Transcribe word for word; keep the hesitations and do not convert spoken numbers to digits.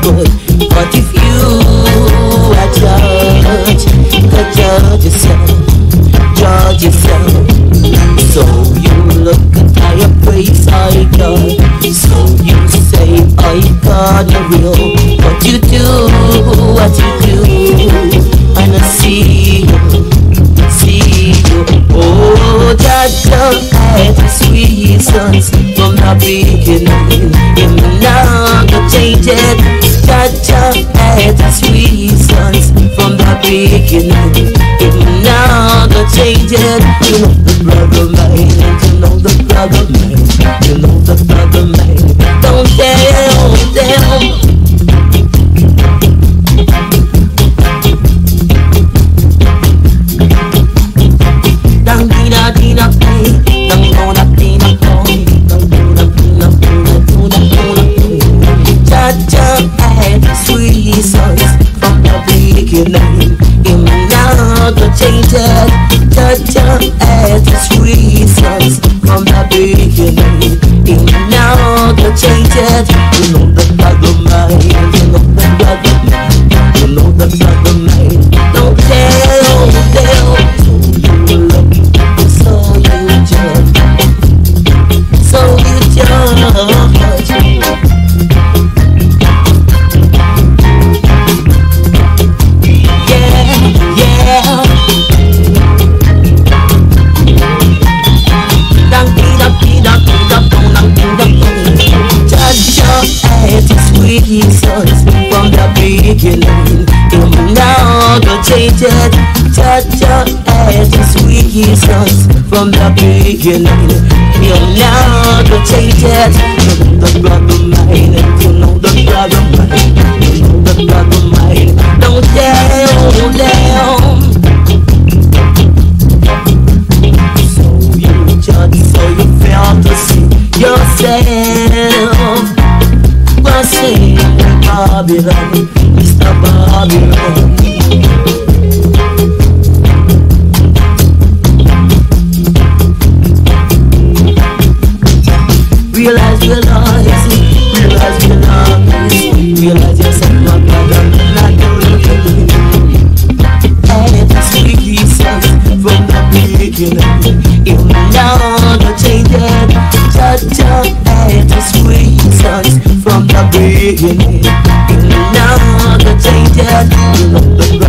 good. But if you are judge, go judge yourself, judge yourself. So you look at your praise, I God. So you say, I God, you're real. What you do, what you do, and I see you, see you. Oh, Jaja had his reasons from the beginning. Him now go change it. Jaja had his reasons from the beginning. Him now go change it. You know the brother man, you know the brother man, you know the brother man. Don't tell them. Dang dina dina hey, dang dona dina hey, dang dona dina dina dona dona hey. Jaja had his reasons from the beginning. Him now go change it. Jaja had his reasons from the beginning. Him now go change it. You know the brother man, you know the brother man, you know the brother man. Don't tell them. So you judge, so you judge. Yeah, yeah. Dang dida dida dida dong dang dida dong. Judge had his reasons from the beginning. Him now go change it. Judge had his reasons from the beginning. You now go change it. You know the brother mine, you know the brother mine, you know the brother mine. Don't tell them. So you judge, so you fail to see yourself. We're singing Babylon, Mister Babylon. Realize, realize, realize, realize, realize yourself, my brother, not doing and it's reasons from the beginning. You know the change it. Jaja and it's reasons from the beginning. You know the change it. You know the